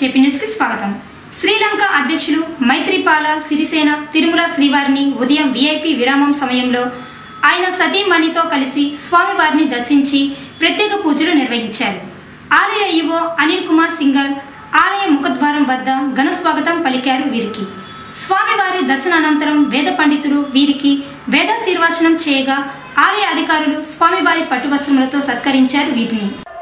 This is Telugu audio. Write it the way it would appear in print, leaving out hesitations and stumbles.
jpnews కి స్వాగతం. శ్రీలంక అధ్యక్షులు మైత్రిపాల సిరిసేన తిరుమల శ్రీవారిని ఉదయం విఐపి విరామం సమయంలో ఆయన సతీమణితో కలిసి స్వామివారిని దర్శించి ప్రత్యేక పూజలు నిర్వహించారు. ఆలయ ఈవో అనిల్ కుమార్ సింగల్ ఆలయ ముఖద్వారం వద్ద ఘన స్వాగతం పలికారు. వీరికి స్వామివారి దర్శనానంతరం వేద పండితులు వీరికి వేదాశీర్వచనం చేయగా ఆలయ అధికారులు స్వామివారి పట్టు వస్త్రములతో సత్కరించారు. వీటిని